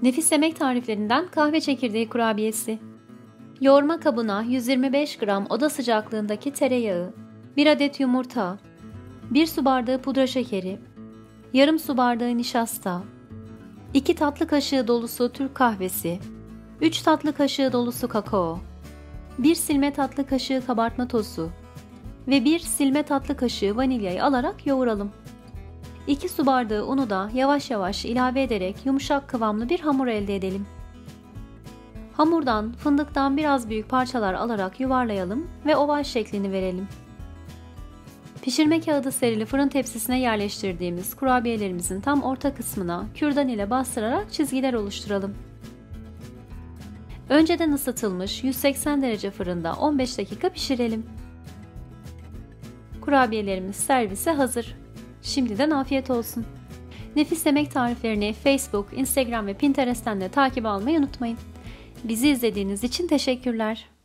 Nefis yemek tariflerinden kahve çekirdeği kurabiyesi. Yoğurma kabına 125 gram oda sıcaklığındaki tereyağı, 1 adet yumurta, 1 su bardağı pudra şekeri, yarım su bardağı nişasta, 2 tatlı kaşığı dolusu Türk kahvesi, 3 tatlı kaşığı dolusu kakao, 1 silme tatlı kaşığı kabartma tozu ve 1 silme tatlı kaşığı vanilyayı alarak yoğuralım. 2 su bardağı unu da yavaş yavaş ilave ederek yumuşak kıvamlı bir hamur elde edelim. Hamurdan fındıktan biraz büyük parçalar alarak yuvarlayalım ve oval şeklini verelim. Pişirme kağıdı serili fırın tepsisine yerleştirdiğimiz kurabiyelerimizin tam orta kısmına kürdan ile bastırarak çizgiler oluşturalım. Önceden ısıtılmış 180 derece fırında 15 dakika pişirelim. Kurabiyelerimiz servise hazır. Şimdiden afiyet olsun. Nefis yemek tariflerini Facebook, Instagram ve Pinterest'ten de takip almayı unutmayın. Bizi izlediğiniz için teşekkürler.